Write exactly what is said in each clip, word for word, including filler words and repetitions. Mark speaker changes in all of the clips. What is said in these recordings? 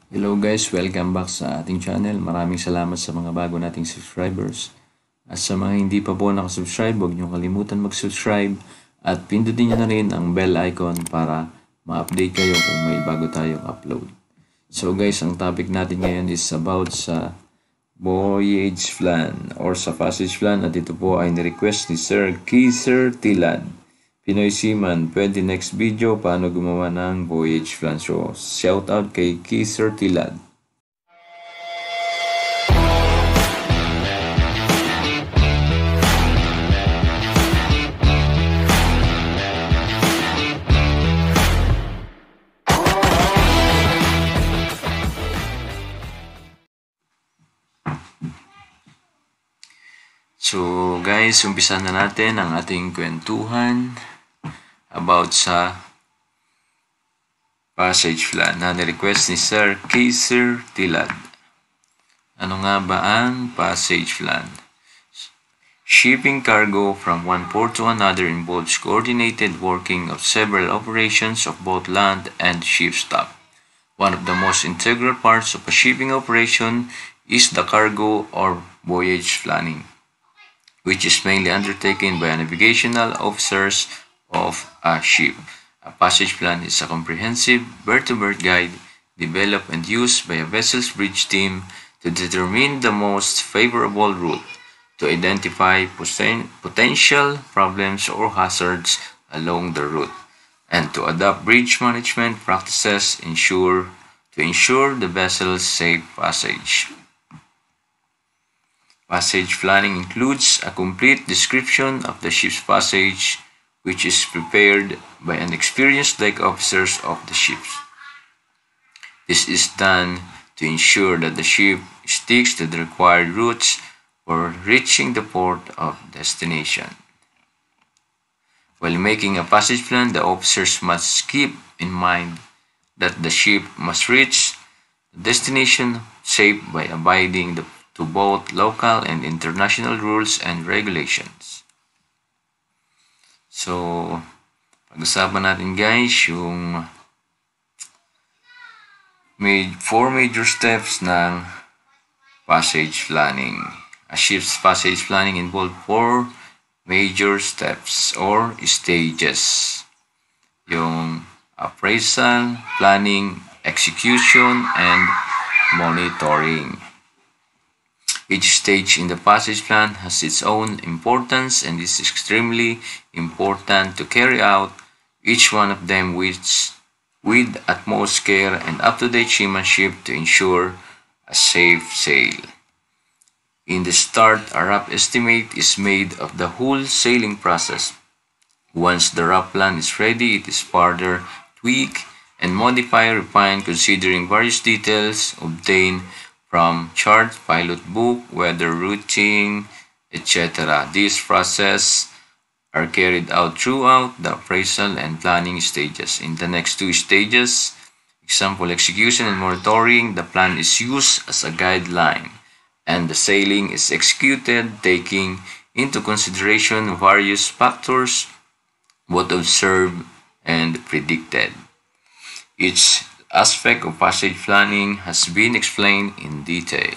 Speaker 1: Hello guys, welcome back sa ating channel. Maraming salamat sa mga bago nating subscribers. At sa mga hindi pa po nakasubscribe, huwag niyo kalimutan mag-subscribe at pindutin niyo na rin ang bell icon para ma-update kayo kung may bago tayong upload. So guys, ang topic natin ngayon is about sa voyage plan or sa passage plan at ito po ay ni-request ni Sir Kaiser Tilad. Pinoy Seaman, pwede next video paano gumawa ng voyage plan. So, shout out kay Kaiser Tilad. So, guys, umpisa na natin ang ating kwentuhan about sa passage plan na ni-request ni Sir Kaiser Tilad. Ano nga ba ang passage plan? Shipping cargo from one port to another involves coordinated working of several operations of both land and ship stock. One of the most integral parts of a shipping operation is the cargo or voyage planning, which is mainly undertaken by navigational officers of a ship. A passage plan is a comprehensive bird-to-bird guide developed and used by a vessel's bridge team to determine the most favorable route, to identify poten- potential problems or hazards along the route, and to adopt bridge management practices ensure, to ensure the vessel's safe passage. Passage planning includes a complete description of the ship's passage, which is prepared by an experienced deck officers of the ships. This is done to ensure that the ship sticks to the required routes for reaching the port of destination. While making a passage plan, the officers must keep in mind that the ship must reach the destination safe by abiding the to both local and international rules and regulations. So, pag-usapan natin guys yung may four major steps ng passage planning. A ship's passage planning involves four major steps or stages. Yung appraisal, planning, execution, and monitoring. Each stage in the passage plan has its own importance and is extremely important to carry out each one of them with, with utmost care and up-to-date seamanship to ensure a safe sail. In the start, a rough estimate is made of the whole sailing process. Once the rough plan is ready, it is further tweaked and modified, refined, considering various details obtained from chart, pilot book, weather routing, et cetera. These processes are carried out throughout the appraisal and planning stages. In the next two stages, example execution and monitoring, the plan is used as a guideline and the sailing is executed taking into consideration various factors both observed and predicted. Each aspect of passage planning has been explained in detail.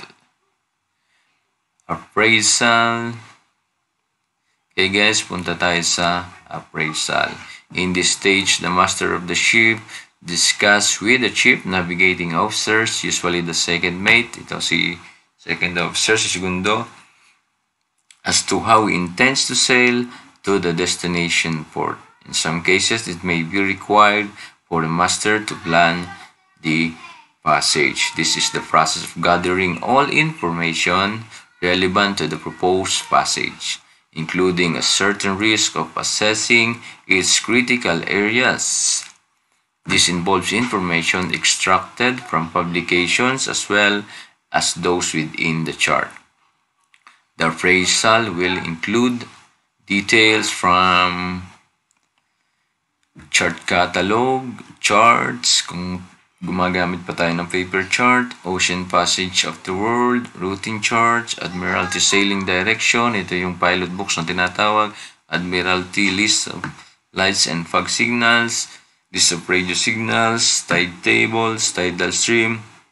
Speaker 1: Appraisal. Okay guys, punta tayo sa appraisal. In this stage, the master of the ship discuss with the chief navigating officers, usually the second mate, ito si second officer, si segundo, as to how he intends to sail to the destination port. In some cases, it may be required for the master to plan the passage. This is the process of gathering all information relevant to the proposed passage, including a certain risk of assessing its critical areas. This involves information extracted from publications as well as those within the chart. The appraisal will include details from chart catalog, charts, kung gumagamit pa tayo ng paper chart, ocean passage of the world, routing charts, Admiralty sailing direction, ito yung pilot books na tinatawag, Admiralty list of lights and fog signals, list of radio signals, tide tables, tidal stream,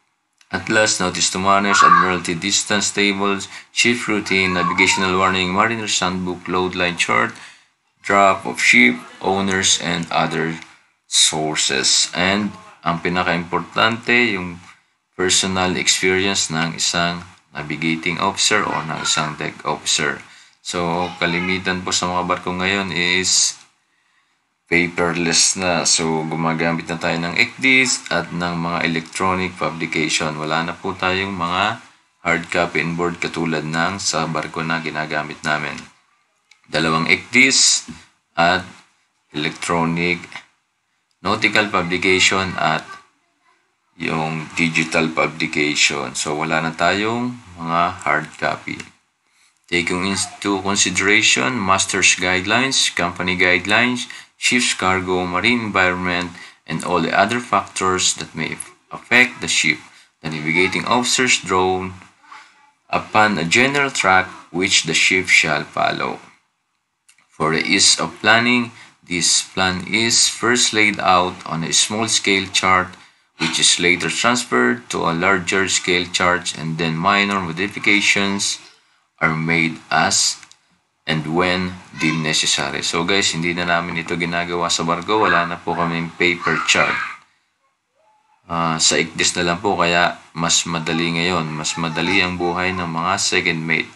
Speaker 1: Atlas, notice to manners, Admiralty distance tables, shift routine, navigational warning, mariner's handbook, load line chart, drop of ship, owners, and other sources. And ang pinaka-importante, yung personal experience ng isang navigating officer o ng isang deck officer. So, kalimitan po sa mga barko ngayon is paperless na. So, gumagamit na tayo ng E C D I S at ng mga electronic publication. Wala na po tayong mga hard copy and board katulad ng sa barko na ginagamit namin. Dalawang E C D I S at electronic nautical publication at yung digital publication. So, wala na tayong mga hard copy. Taking into consideration master's guidelines, company guidelines, ship's cargo, marine environment, and all the other factors that may affect the ship, the navigating officers drawn upon a general track which the ship shall follow. For the ease of planning, this plan is first laid out on a small-scale chart which is later transferred to a larger-scale chart, and then minor modifications are made as and when deemed necessary. So guys, hindi na namin ito ginagawa sa barko. Wala na po kaming paper chart. Uh, sa I C D I S na lang po, kaya mas madali ngayon. Mas madali ang buhay ng mga second mate.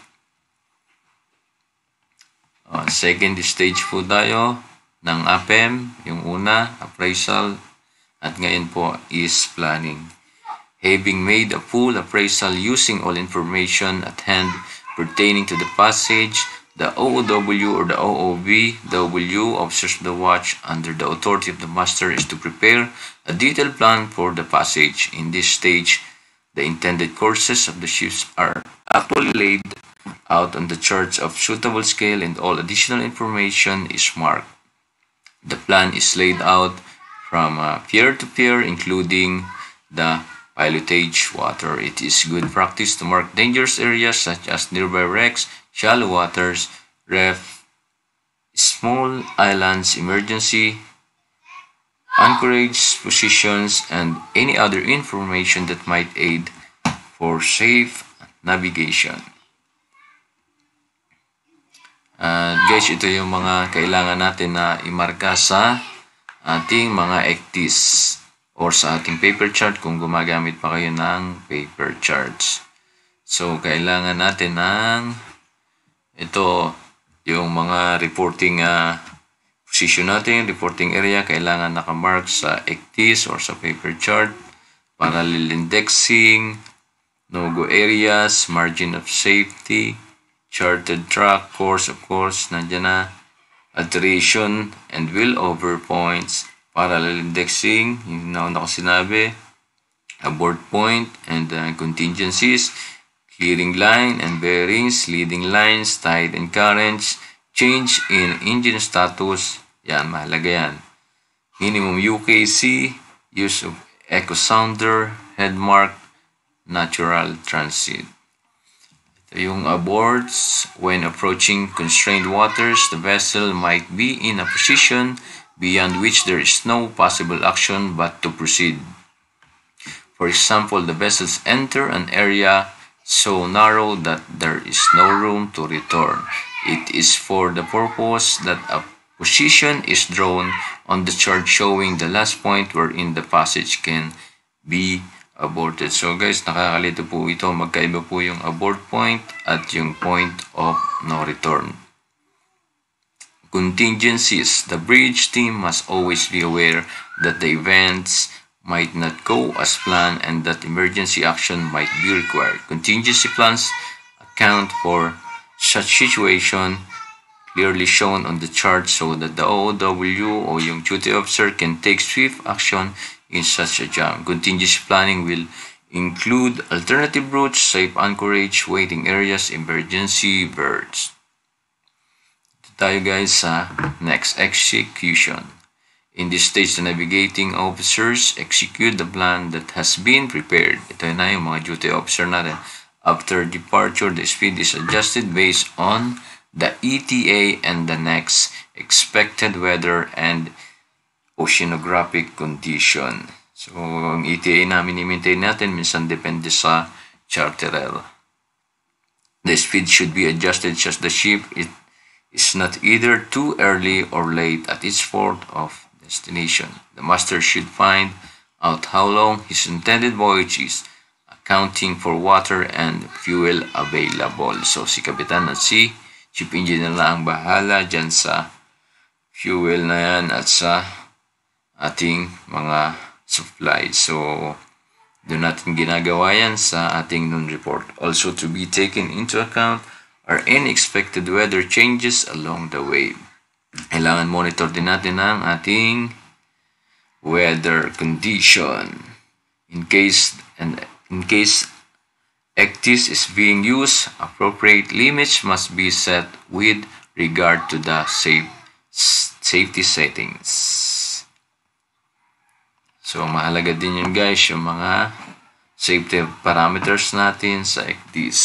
Speaker 1: Uh, second stage po tayo ng A P E M. Yung una, appraisal. At ngayon po is planning. Having made a full appraisal using all information at hand pertaining to the passage, the O O W or the O O V W, officers of the watch under the authority of the master, is to prepare a detailed plan for the passage. In this stage, the intended courses of the ships are actually laid out on the charts of suitable scale, and all additional information is marked. The plan is laid out from uh, pier to pier, including the pilotage water. It is good practice to mark dangerous areas such as nearby wrecks, shallow waters, reef, small islands, emergency, anchorage positions, and any other information that might aid for safe navigation. Uh, guys, ito yung mga kailangan natin na imarka sa ating mga E C D I S or sa ating paper chart kung gumagamit pa kayo ng paper charts. So, kailangan natin ng ito, yung mga reporting uh, position natin, reporting area, kailangan nakamark sa E C D I S or sa paper chart. Parallel indexing, no-go areas, margin of safety, charted track, course, of course, nandiyan na, alteration and will over points, parallel indexing, yung nauna ko sinabi, abort point and uh, contingencies, clearing line and bearings, leading lines, tide and currents, change in engine status, yan, mahalaga yan. Minimum U K C, use of echo sounder, headmark, natural transit. Yung aborts, when approaching constrained waters, the vessel might be in a position beyond which there is no possible action but to proceed. For example, the vessels enter an area so narrow that there is no room to return. It is for the purpose that a position is drawn on the chart showing the last point wherein the passage can be aborted. So guys, nakakalito po ito. Magkaiba po yung abort point at yung point of no return. Contingencies. The bridge team must always be aware that the events might not go as planned and that emergency action might be required. Contingency plans account for such situation clearly shown on the chart so that the O O W o yung duty officer can take swift action in such a jam. Contingency planning will include alternative routes, safe anchorage, waiting areas, emergency berths. Ito tayo guys sa next, execution. In this stage, the navigating officers execute the plan that has been prepared. Ito na yung mga duty officer natin. After departure, the speed is adjusted based on the E T A and the next expected weather and oceanographic condition. So, ang E T A namin i-maintain natin, minsan depende sa charterer. The speed should be adjusted just the ship it is not either too early or late at its port of destination. The master should find out how long his intended voyage is, accounting for water and fuel available. So, si Kapitan at si Chief Engineer na ang bahala dyan sa fuel na yan at sa ating mga supplies. So, doon natin ginagawa yan sa ating noon report. Also to be taken into account are any expected weather changes along the way. Kailangan monitor din natin ang ating weather condition. In case and in case E C T I S is being used, appropriate limits must be set with regard to the safe, safety settings. So, mahalaga din yun guys, yung mga safety parameters natin sa E C T I S.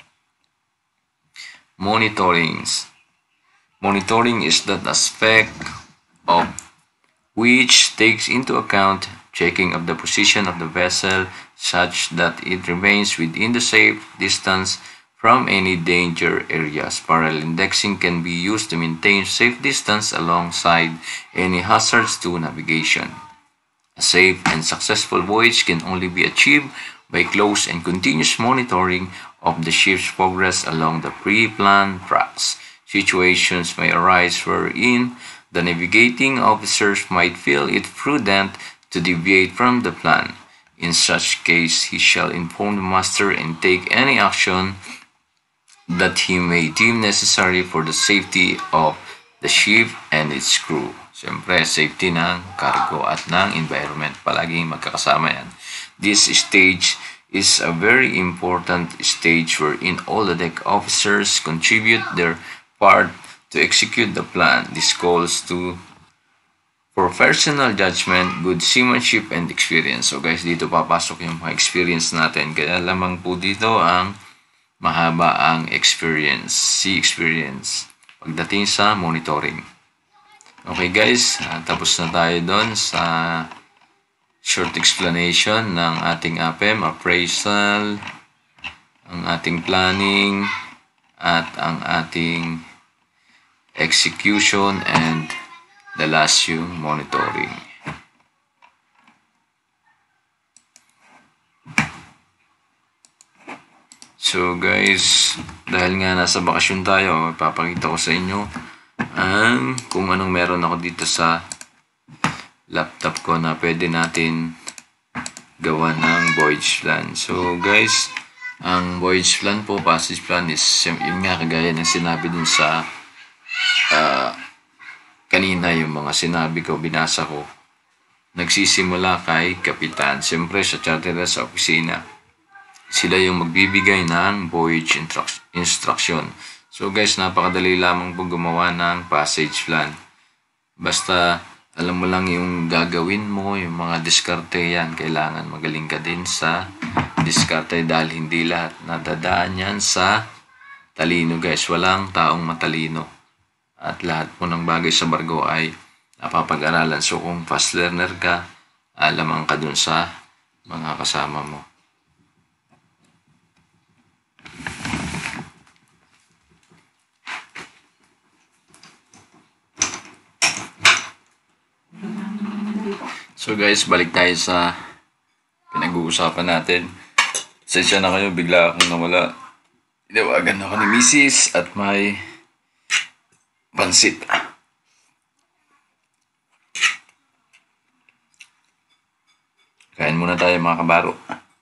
Speaker 1: Monitoring. Monitoring is that aspect of which takes into account checking of the position of the vessel such that it remains within the safe distance from any danger areas. Parallel indexing can be used to maintain safe distance alongside any hazards to navigation. A safe and successful voyage can only be achieved by close and continuous monitoring of the ship's progress along the pre-planned tracks. Situations may arise wherein the navigating officers might feel it prudent to deviate from the plan. In such case, he shall inform the master and take any action that he may deem necessary for the safety of the ship and its crew. Siyempre, safety ng cargo at ng environment. Palaging magkakasama yan. This stage is a very important stage wherein all the deck officers contribute their part to execute the plan. This calls to professional judgment, good seamanship, and experience. So guys, dito papasok yung mga experience natin. Kaya lamang po dito ang mahaba ang experience, sea experience, pagdating sa monitoring. Okay guys, uh, tapos na tayo doon sa short explanation ng ating A P E M, appraisal, ang ating planning, at ang ating execution, and the last yung monitoring. So guys, dahil nga nasa bakasyon tayo, ipapakita ko sa inyo ang kung anong meron ako dito sa laptop ko na pwede natin gawa ng voyage plan. So guys, ang voyage plan po, passage plan is yun nga kagaya ng sinabi dun sa uh, kanina, yung mga sinabi ko, binasa ko. Nagsisimula kay kapitan, siyempre sa charterer sa opisina. Sila yung magbibigay ng voyage instruction. So guys, napakadali lamang po gumawa ng passage plan. Basta alam mo lang yung gagawin mo, yung mga diskarte yan. Kailangan magaling ka din sa diskarte dahil hindi lahat nadadaan yan sa talino guys. Walang taong matalino. At lahat po ng bagay sa barko ay napapag-aralan. So kung fast learner ka, alamang ka dun sa mga kasama mo. So guys, balik tayo sa pinag-uusapan natin. Sensya na kayo, bigla akong nawala. Tinawagan ako ni Missus at may pansit. Kain muna tayo mga kabaro.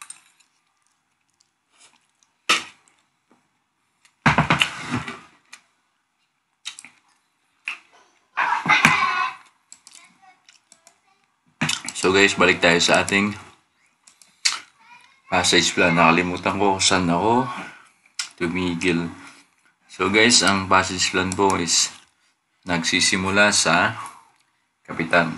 Speaker 1: So guys, balik tayo sa ating passage plan. Nakalimutan ko saan ako tumigil. So guys, ang passage plan po is nagsisimula sa kapitan.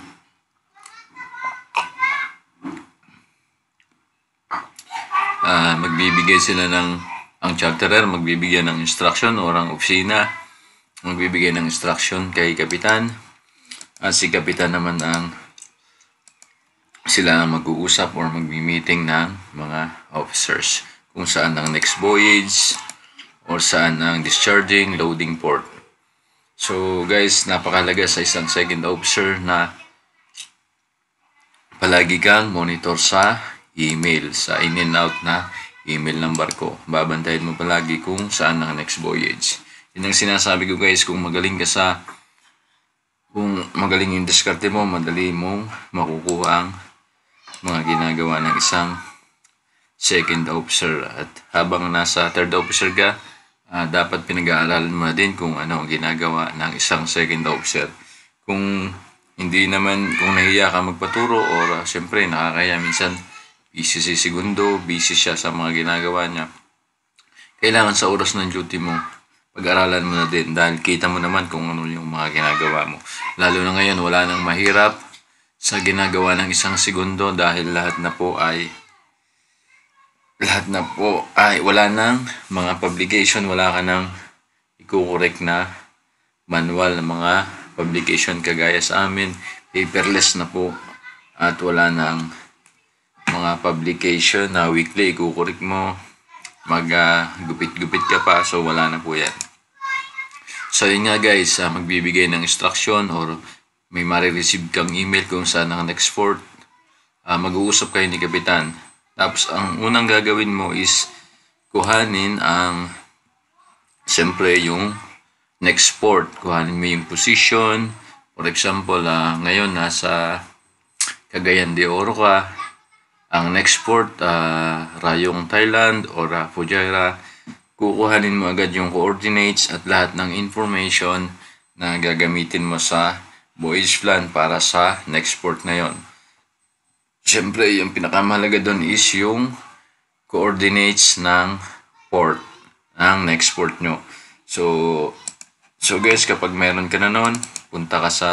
Speaker 1: Uh, magbibigay sila ng, ang charterer magbibigay ng instruction, o ang opisina magbibigay ng instruction kay kapitan. At si kapitan naman ang sila ang mag-uusap or magmi-meeting ng mga officers kung saan ang next voyage or saan ang discharging loading port. So guys, napakalaga sa isang second officer na palagi kang monitor sa email, sa in and out na email ng barko. Babantayan mo palagi kung saan ang next voyage. Yun ang sinasabi ko guys, kung magaling ka sa kung magaling yung diskarte mo, madali mong makukuha ang mga ginagawa ng isang second officer. At habang nasa third officer ka, uh, dapat pinag-aaralan mo din kung ano ang ginagawa ng isang second officer. Kung hindi naman, kung nahiya ka magpaturo or uh, siyempre nakakaya minsan busy si segundo, busy siya sa mga ginagawa niya, kailangan sa oras ng duty mo, pag-aralan mo na din dahil kita mo naman kung ano yung mga ginagawa mo. Lalo na ngayon, wala nang mahirap sa ginagawa ng isang segundo dahil lahat na po ay lahat na po ay wala nang mga publication, wala ka nang ikukorek na manual na mga publication kagaya sa amin, paperless na po at wala nang mga publication na weekly ikukorek mo, mag uh, gupit-gupit ka pa, so wala na po yan. So yun nga guys, uh, magbibigay ng instruction or may marireceive kang email kung saan ang next port, uh, mag-uusap kayo ni Kapitan. Tapos ang unang gagawin mo is kuhanin ang siyempre yung next port, kuhanin mo yung position. For example, uh, ngayon nasa Cagayan de Oro ka, ang next port uh, Rayong Thailand or uh, Fujairah. Kukuhanin mo agad yung coordinates at lahat ng information na gagamitin mo sa voyage plan para sa next port na yon. Siyempre, yung pinakamahalaga doon is yung coordinates ng port, ng next port nyo. So, so guys, kapag meron ka na noon, punta ka sa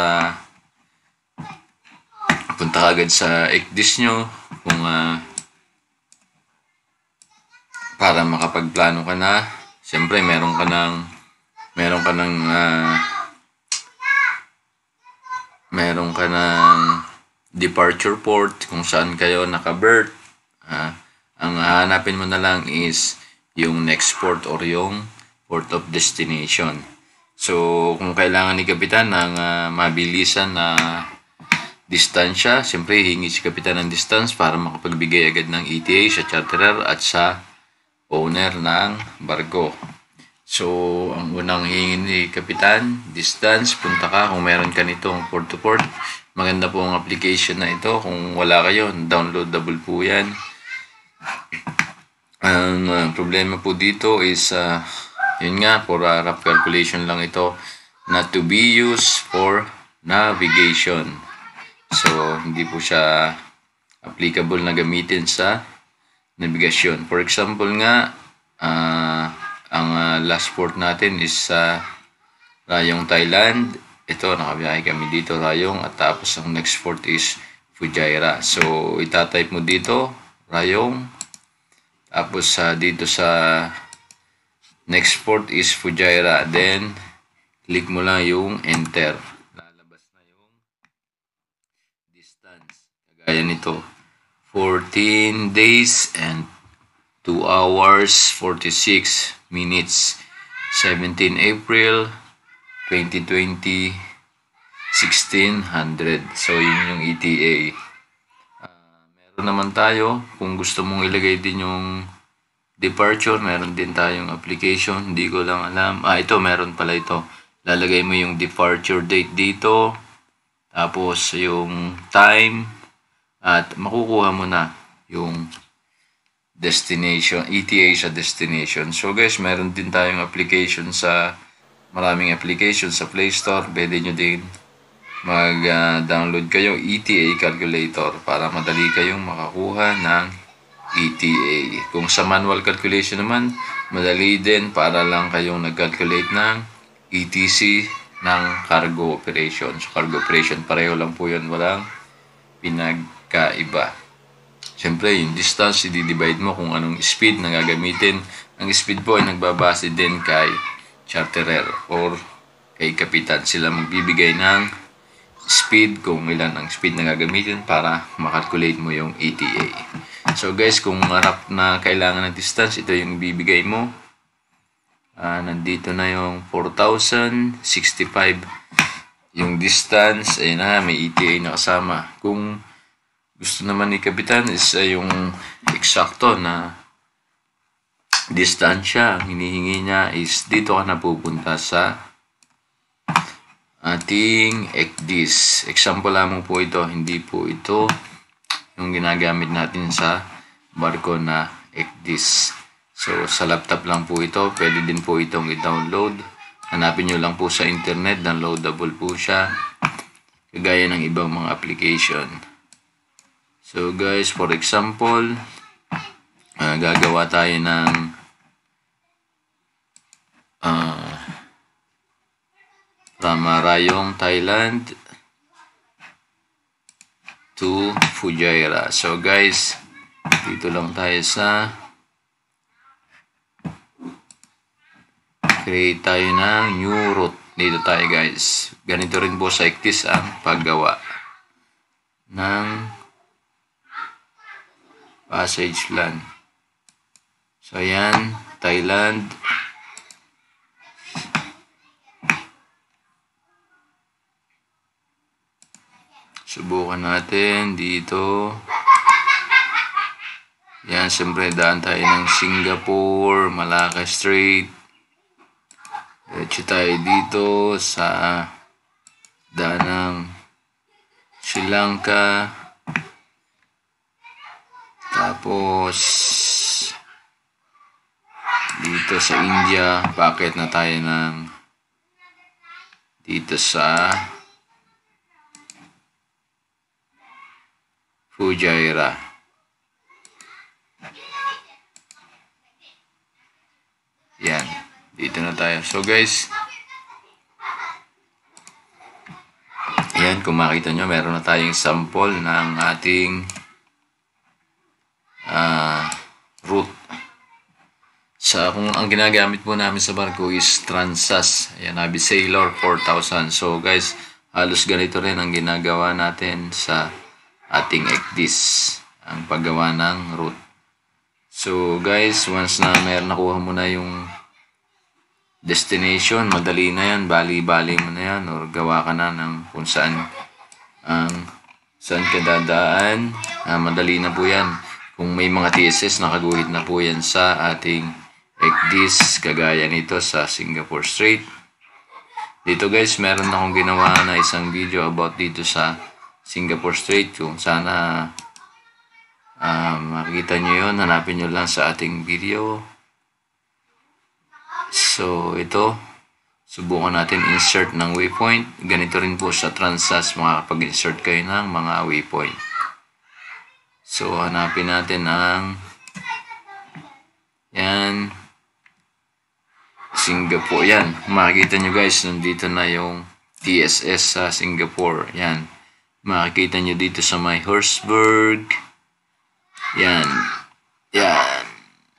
Speaker 1: punta ka agad sa E C D I S nyo kung uh, para makapagplano ka na. Siyempre, meron ka ng meron ka ng uh, meron ka ng departure port kung saan kayo naka-berth. Uh, ang hahanapin mo na lang is yung next port or yung port of destination. So, kung kailangan ni Kapitan ng uh, mabilisan na distansya, siyempre hingi si Kapitan ng distance para makapagbigay agad ng E T A sa charterer at sa owner ng barko. So, ang unang hingin ni Kapitan, distance, punta ka kung meron ka nitong port to port. Maganda po ang application na ito. Kung wala kayo, downloadable po yan. Ang uh, problema po dito is, uh, yun nga, for uh, rough calculation lang ito, not to be used for navigation. So, hindi po siya applicable na gamitin sa navigasyon. For example nga, uh, ang uh, last port natin is sa uh, Rayong Thailand. Ito, nakabiyahe kami dito, Rayong. At tapos ang next port is Fujairah. So, itatype mo dito, Rayong. Tapos uh, dito sa next port is Fujairah. Then, click mo lang yung enter. Lalabas na yung distance. Kagaya nito. fourteen days and two hours forty-six minutes. seventeen April twenty twenty, sixteen hundred. So, yun yung E T A. Uh, meron naman tayo, kung gusto mong ilagay din yung departure, meron din tayong application. Hindi ko lang alam. Ah, ito, meron pala ito. Lalagay mo yung departure date dito. Tapos, yung time. At makukuha mo na yung destination, E T A sa destination. So guys, meron din tayong application sa, maraming application sa Play Store. Pwede nyo din mag-download uh, kayo E T A calculator para madali kayong makakuha ng E T A. Kung sa manual calculation naman, madali din para lang kayong nag-calculate ng E T C ng cargo operation. So cargo operation, pareho lang po yun. Walang pinagkaiba. Siyempre, yung distance, i-divide mo kung anong speed na gagamitin. Ang speed po ay nagbabase din kay charterer or kay kapitan. Sila magbibigay ng speed, kung ilan ang speed na gagamitin para makalculate mo yung E T A. So guys, kung harap na kailangan ng distance, ito yung bibigay mo. Uh, nandito na yung four thousand sixty-five yung distance. Ayun na, may E T A na kasama. Kung gusto naman ni Kapitan is uh, yung eksakto na distansya, ang hinihingi niya is dito ka na pupunta sa ating E C D I S. Example lamang po ito, hindi po ito yung ginagamit natin sa barko na E C D I S. So, sa laptop lang po ito. Pwede din po itong i-download. Hanapin nyo lang po sa internet. Downloadable po siya. Kagaya ng ibang mga application. So, guys, for example, uh, gagawa tayo ng uh, from Rayong, Thailand to Fujairah. So, guys, dito lang tayo sa create tayo ng new route. Dito tayo guys. Ganito rin po sa E C D I S ang paggawa ng passage land. So ayan, Thailand. Subukan natin dito. Yan, siyempre daan tayo ng Singapore, Malacca Strait. Diretso tayo dito sa daan ng Sri Lanka. Tapos dito sa India, bakit na tayo ng dito sa Fujairah. Yan. Dito na tayo. So guys, ayan, kung makita nyo, meron na tayong sample ng ating uh, route. Sa, kung ang ginagamit po namin sa barko is Transas. Ayan, Navy Sailor four thousand. So guys, halos ganito rin ang ginagawa natin sa ating E C D I S, ang paggawa ng route. So guys, once na meron nakuha mo na yung destination, madali na yan, bali-bali mo na yan, or gawa ka na ng kung saan ang saan ka dadaan. Ah, madali na po yan. Kung may mga T S S, nakaguhit na po yan sa ating E C D I S, kagaya nito sa Singapore Strait. Dito guys, meron akong ginawa na isang video about dito sa Singapore Strait. Kung sana uh, makikita nyo yun, hanapin nyo lang sa ating video. So, ito, subukan natin insert ng waypoint. Ganito rin po sa Transas, makakapag-insert kayo ng mga waypoint. So, hanapin natin ang yan, Singapore. Yan, makikita nyo guys, nandito na yung T S S sa Singapore. Yan, makikita nyo dito sa may Horsburgh. Yan, yan.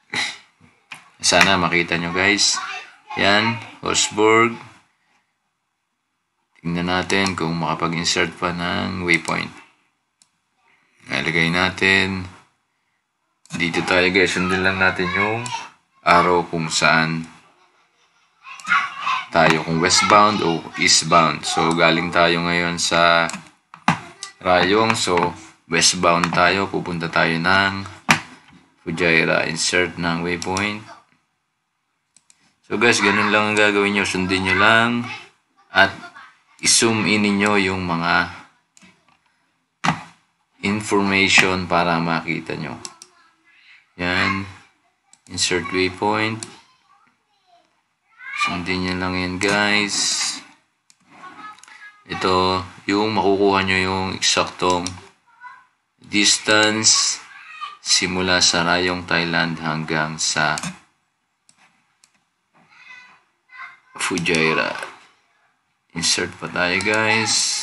Speaker 1: Sana makita nyo guys. Yan, Horsburgh. Tingnan natin kung makapag-insert pa ng waypoint. Nalagay natin. Dito tayo guys, sundin lang natin yung arrow kung saan tayo, kung westbound o eastbound. So galing tayo ngayon sa Rayong. So westbound tayo, pupunta tayo ng Fujairah. Insert ng waypoint. So guys, ganun lang ang gagawin nyo. Sundin nyo lang at i-zoom in ninyo yung mga information para makita nyo. Yan. Insert waypoint. Sundin nyo lang yan guys. Ito, yung makukuha nyo yung eksaktong distance simula sa Rayong, Thailand hanggang sa Fujairah. Insert pa tayo guys.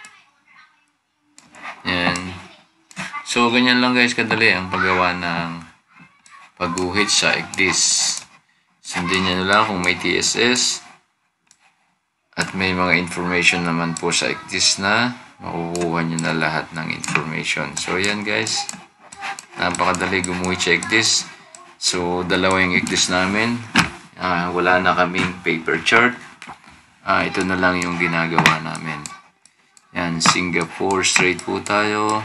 Speaker 1: Yan. So ganyan lang guys kadali ang paggawa ng pagguhit sa E C D I S. Sundin nyo lang kung may T S S At may mga information naman po sa ecdist na makukuha nyo na lahat ng information. So yan guys, napakadali gumawa sa ecdist. So dalawa yung ecdist namin. Uh, wala na kaming paper chart. Uh, ito na lang yung ginagawa namin. Yan, Singapore straight po tayo.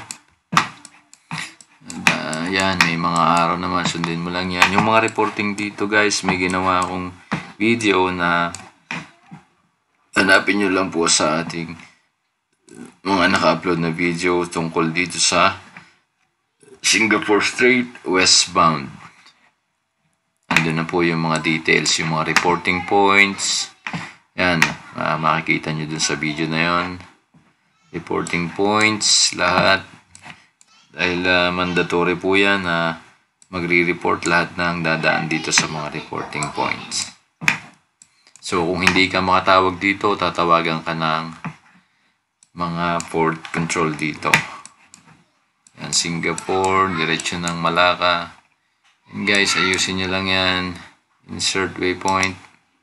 Speaker 1: And, uh, yan, may mga araw naman, sundin mo lang yan. Yung mga reporting dito guys, may ginawa akong video na hanapin nyo lang po sa ating mga naka-upload na video tungkol dito sa Singapore Strait westbound. Andun na po yung mga details, yung mga reporting points. Yan, uh, makikita nyo dun sa video na yon. Reporting points, lahat. Dahil uh, mandatory po yan na uh, magre-report lahat ng dadaan dito sa mga reporting points. So, kung hindi ka makatawag dito, tatawagan ka ng mga port control dito. Yan, Singapore, diretso ng Malacca. And guys, ayusin nyo lang yan. Insert waypoint.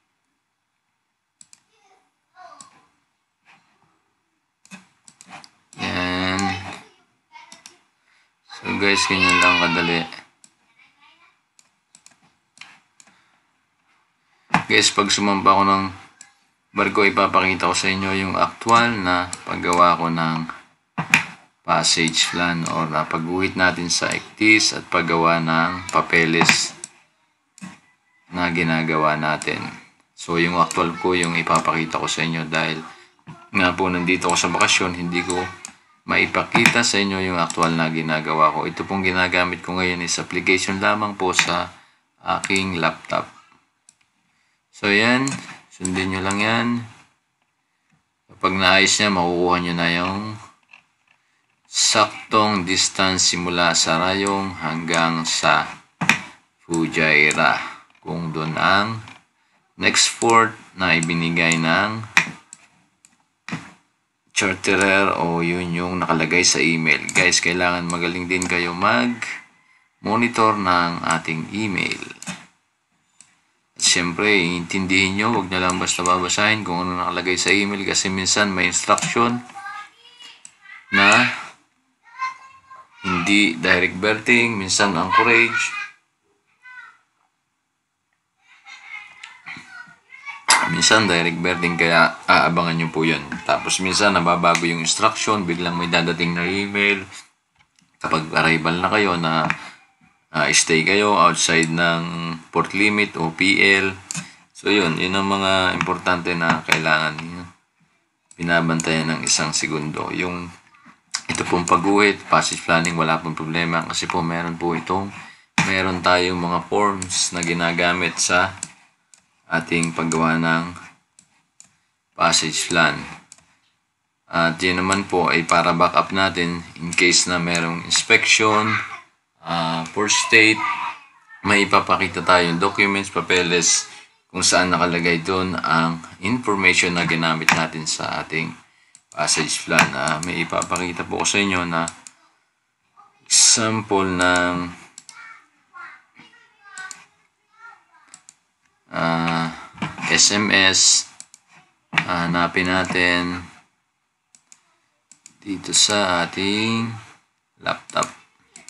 Speaker 1: Yan. So guys, ganyan lang kadali. Guys, pag sumamba ko ng barko, ipapakita ko sa inyo yung actual na paggawa ko ng passage plan or na pag-uwit natin sa ecdist at paggawa ng papeles na ginagawa natin. So, yung actual ko yung ipapakita ko sa inyo dahil nga po nandito ako sa bakasyon, hindi ko maipakita sa inyo yung actual na ginagawa ko. Ito pong ginagamit ko ngayon is application lamang po sa aking laptop. So, yan. Sundin nyo lang yan. Kapag naayos niya, makukuha nyo na yung saktong distance simula sa Rayong hanggang sa Fujairah. Kung doon ang next port na ibinigay ng charterer o yun yung nakalagay sa email. Guys, kailangan magaling din kayo mag-monitor ng ating email. Siyempre, iintindihin nyo, huwag na lang basta babasahin kung ano nakalagay sa email kasi minsan may instruction na hindi direct berthing, minsan anchorage, minsan direct berthing, kaya aabangan nyo po yun. Tapos minsan nababago yung instruction, biglang may dadating na email kapag arrival na kayo na Uh, stay kayo outside ng port limit o P L. So yun, yun ang mga importante na kailangan yun, binabantayan ng isang segundo. Yung ito pong pag-uwit, passage planning, wala pong problema kasi po meron po itong meron tayong mga forms na ginagamit sa ating paggawa ng passage plan. At yun naman po ay para backup natin in case na merong inspection. Uh, for state, may ipapakita tayong documents, papeles, kung saan nakalagay doon ang information na ginamit natin sa ating passage plan. Uh, may ipapakita po ko sa inyo na example ng uh, S M S. Uh, hanapin natin dito sa ating laptop.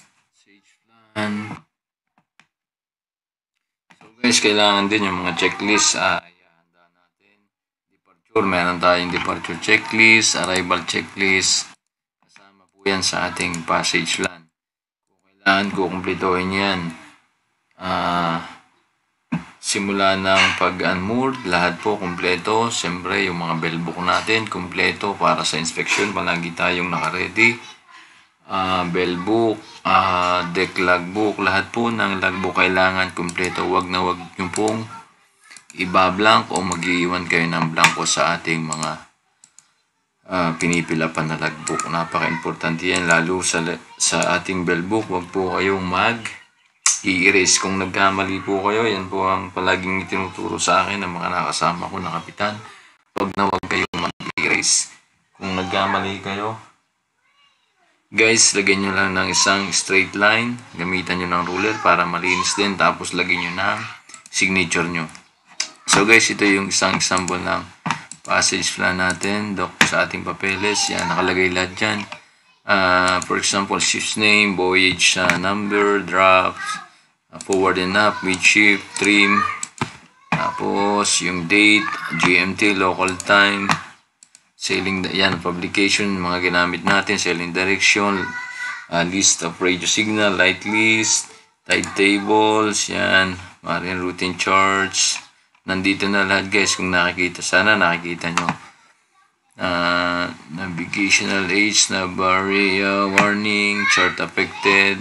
Speaker 1: So guys, kailangan din yung mga checklist. Uh, ihanda natin. Departure, meron tayong departure checklist, arrival checklist. Kasama po yan sa ating passage plan. Kung kailangan ko kumpletohin yan, uh, simula ng pag-unmoored, lahat po kumpleto. Siyempre, yung mga bellbook natin, kumpleto para sa inspection. Palagi tayong naka-ready. Uh, bellbook, uh, deck logbook, lahat po ng logbook kailangan kumpleto. Wag na wag nyo pong iba-blank o mag-iiwan kayo ng blanco sa ating mga uh, pinipila pa na logbook. Napaka-importante yan, lalo sa, sa ating bellbook. Wag po kayong mag-i-erase. Kung nagkamali po kayo, yan po ang palaging tinuturo sa akin ng mga nakasama ko na kapitan. Wag na wag kayong mag-i-erase. Kung nagkamali kayo, guys, lagyan nyo lang ng isang straight line. Gamitan nyo ng ruler para malinis din. Tapos lagyan nyo ng signature nyo. So guys, ito yung isang example ng passage plan natin, doc sa ating papeles. Yan, nakalagay lahat dyan. Uh, for example, ship's name, voyage uh, number, drafts, uh, forward and up, midship, trim, tapos yung date, G M T, local time, sailing, yan, publication, mga ginamit natin, sailing direction, uh, list of radio signal, light list, tide tables, yan, marine routing charts. Nandito na lahat guys kung nakikita. Sana nakikita nyo. Uh, navigational age, Navaria, warning, chart affected.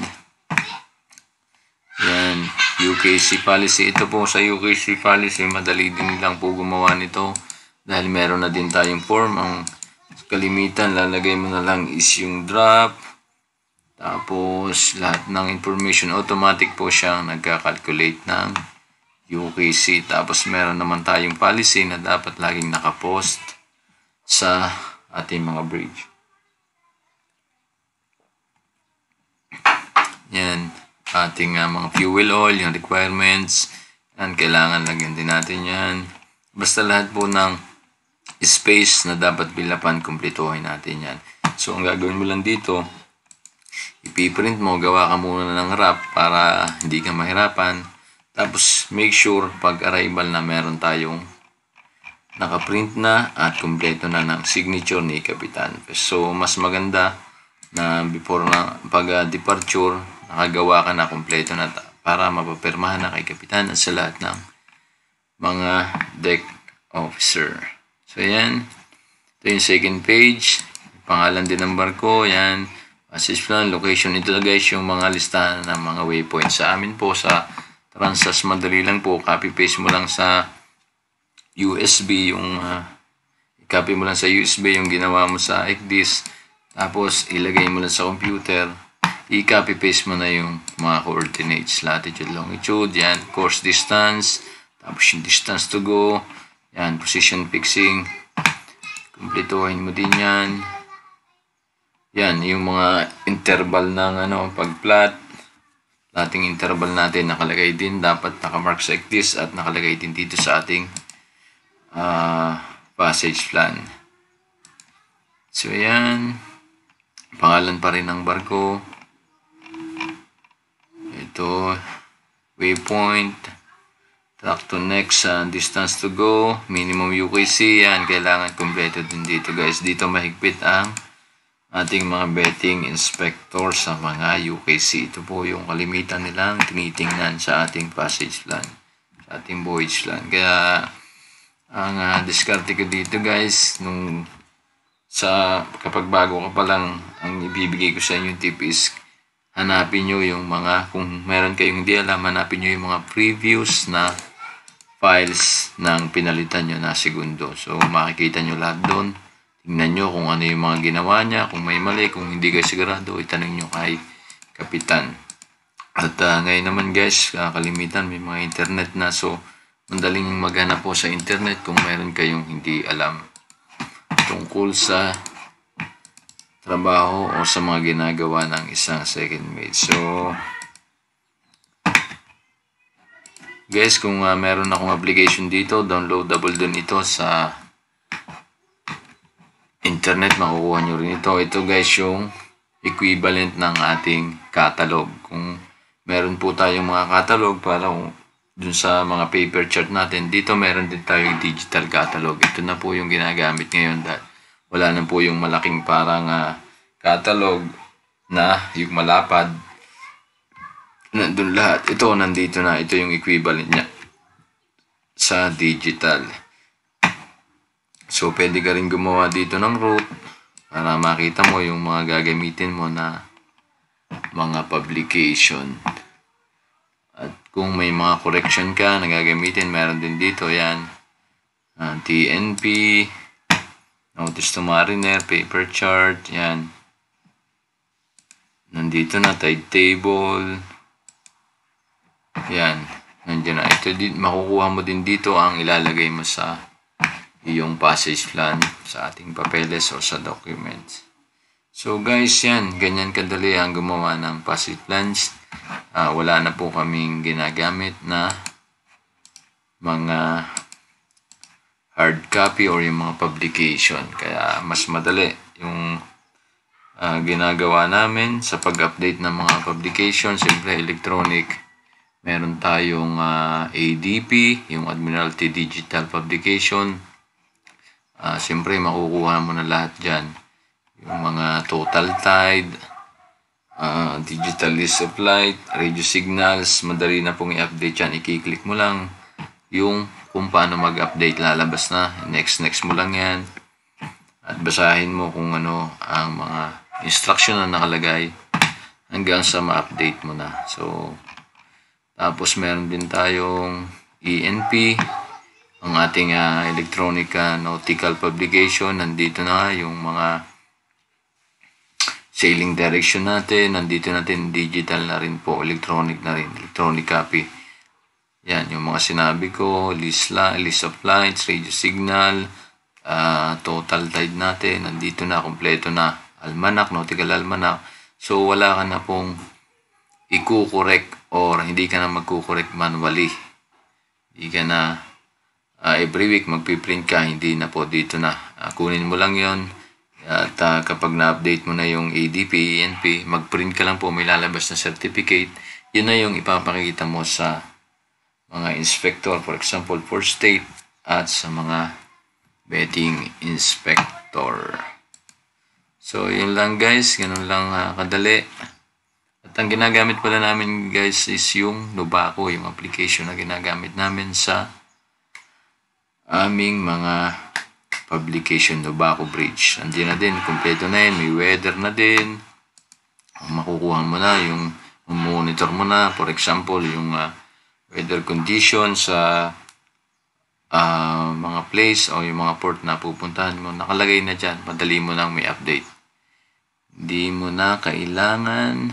Speaker 1: Yan, U K C policy. Ito po sa U K C policy, madali din lang po gumawa nito. Dahil meron na din tayong form. Ang kalimitan, lalagay mo na lang is yung draft. Tapos, lahat ng information, automatic po siyang nagka-calculate ng U K C. Tapos, meron naman tayong policy na dapat laging nakapost sa ating mga bridge. Yan. Ating uh, mga fuel oil, yung requirements. Yan, kailangan lagyan din natin yan. Basta lahat po ng space na dapat bilapan, kumplituhin natin yan. So, ang gagawin mo lang dito, ipiprint mo, gawa ka muna ng wrap para hindi ka mahirapan. Tapos, make sure pag arrival na meron tayong nakaprint na at kumpleto na ng signature ni Kapitan. So, mas maganda na before na pag uh, departure, nakagawa ka na kumpleto na para mapapirmahan na kay Kapitan at sa lahat ng mga deck officer. So, yan. Ito yung second page. Pangalan din ng barko. Yan. Passage plan, location. Ito guys yung mga listahan ng mga waypoints. Sa amin po sa Transas, madali lang po. Copy-paste mo lang sa U S B yung uh, copy mo lang sa U S B yung ginawa mo sa E C D I S. Tapos, ilagay mo lang sa computer. I-copy-paste mo na yung mga coordinates. Latitude, longitude. Yan. Course distance. Tapos yung distance to go. Yan. Position fixing. Kumpletuhin mo din yan. Yan. Yung mga interval ng ano, pag-plot. Ating interval natin nakalagay din. Dapat nakamark sa E C D I S at nakalagay din dito sa ating uh, passage plan. So, yan. Pangalan pa rin ng barko. Ito, waypoint, track to next, uh, distance to go, minimum U K C, yan, kailangan kompleto din dito guys. Dito mahigpit ang ating mga betting inspector sa mga U K C. Ito po yung kalimitan nilang tinitingnan sa ating passage plan, sa ating voyage plan. Kaya, ang uh, diskarte ko dito guys, nung sa kapag bago ka pa lang, ang ibibigay ko sa inyo tip is hanapin nyo yung mga, kung meron kayong hindi alam, hanapin nyo yung mga previous na files ng pinalitan nyo na segundo. So, makikita nyo lahat doon. Tingnan nyo kung ano yung mga ginawa niya, kung may mali, kung hindi kayo sigurado, itanong nyo kay Kapitan. At uh, ngayon naman guys, uh, kalimitan, may mga internet na. So, mandaling maghanap po sa internet kung meron kayong hindi alam tungkol sa trabaho o sa mga ginagawa ng isang second mate. So, guys, kung uh, meron akong application dito, downloadable din ito sa internet, makukuha nyo rin ito. Ito guys yung equivalent ng ating catalog. Kung meron po tayong mga catalog para dun sa mga paper chart natin, dito meron din tayong digital catalog. Ito na po yung ginagamit ngayon dahil wala na po yung malaking parang uh, catalog na yung malapad. Nandun lahat. Ito, nandito na. Ito yung equivalent niya sa digital. So, pwede ka rin gumawa dito ng route para makita mo yung mga gagamitin mo na mga publication. At kung may mga correction ka na gagamitin, meron din dito. Yan. Uh, T N P, Notice to Mariner, paper chart. Yan. Nandito na, tide table. Yan. Nandiyan na. Ito, makukuha mo din dito ang ilalagay mo sa iyong passage plan sa ating papeles o sa documents. So guys, yan. Ganyan kadali ang gumawa ng passage plans. Uh, wala na po kaming ginagamit na mga hard copy or yung mga publication. Kaya mas madali yung uh, ginagawa namin sa pag-update ng mga publication. Siyempre electronic, meron tayong uh, A D P, yung Admiralty Digital Publication. Uh, siyempre makukuha mo na lahat dyan. Yung mga total tide, uh, digital list of light, radio signals, madali na pong i-update yan. I-click mo lang yung kung paano mag-update, lalabas na. Next, next mo lang yan. At basahin mo kung ano ang mga instruction na nakalagay hanggang sa ma-update mo na. So, tapos meron din tayong E N P, ang ating uh, electronic uh, nautical publication. Nandito na yung mga sailing direction natin. Nandito natin digital na rin po, electronic na rin, electronic copy. Yan, yung mga sinabi ko, list, la, list of lights, radio signal, uh, total tide natin. Nandito na, kompleto na. Almanac, nautical almanac. So, wala ka na pong i-correct or hindi ka na mag-correct manually. Hindi ka na uh, every week magpiprint ka, hindi na po, dito na. Uh, kunin mo lang yon. At uh, kapag na-update mo na yung A D P, E N P, mag-print ka lang po, may lalabas na certificate. Yun na yung ipapakita mo sa mga inspector, for example, for state at sa mga betting inspector. So, yun lang guys, ganun lang uh, kadali. At ang ginagamit pala namin guys is yung Nubaco, yung application na ginagamit namin sa aming mga publication, Nubaco Bridge. Andiyan na din, kompleto na yun, may weather na din. Makukuha mo na, yung monitor mo na, for example, yung uh, weather condition sa uh, mga place o yung mga port na pupuntahan mo. Nakalagay na dyan, madali mo lang may update. Hindi mo na kailangan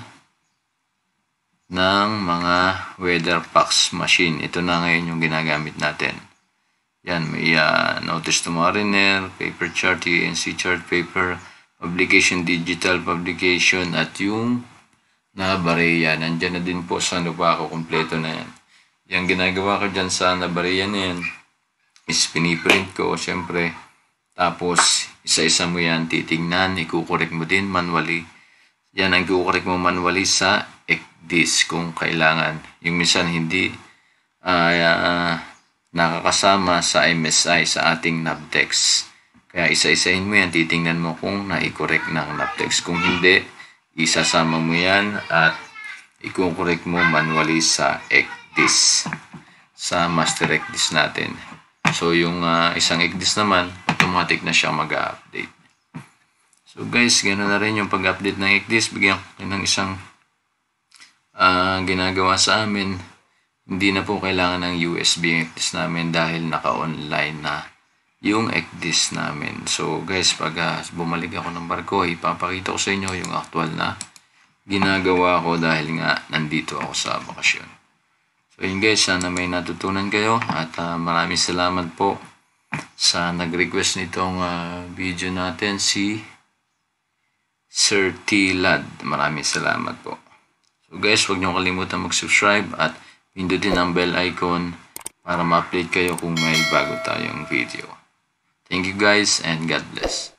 Speaker 1: ng mga weather packs machine. Ito na ngayon yung ginagamit natin. Yan, may uh, notice to mariner, paper chart, T N C chart paper, publication, digital publication, at yung Nabareya. Nandyan na din po sa Nubaco, kompleto na yan. Yung ginagawa ko dyan sa Nabareya na yan is piniprint ko, syempre. Tapos, isa-isa mo yan titingnan, ikukorek mo din manually. Yan ang ikukorek mo manually sa E C D I S kung kailangan. Yung minsan hindi uh, uh, nakakasama sa M S I, sa ating Navtex. Kaya isa-isahin mo yan, titingnan mo kung na-correct ng Navtex. Kung hindi, isasama mo yan at i-correct mo manually sa E C D I S, sa master E C D I S natin. So, yung uh, isang E C D I S naman, automatic na siya mag-update. So, guys, ganoon na rin yung pag-update ng E C D I S. Bigyan ko ng isang uh, ginagawa sa amin. Hindi na po kailangan ng U S B E C D I S namin dahil naka-online na yung E C D I S namin. So guys, pag uh, bumalik ako ng barko, ipapakita ko sa inyo yung actual na ginagawa ko dahil nga nandito ako sa bakasyon. So yun guys, sana may natutunan kayo at uh, maraming salamat po sa nag-request nitong uh, video natin, si Sir T. Lad. Maraming salamat po. So guys, huwag niyo kalimutan mag-subscribe at pindutin ang bell icon para ma-update kayo kung may bago tayong video. Thank you guys and God bless.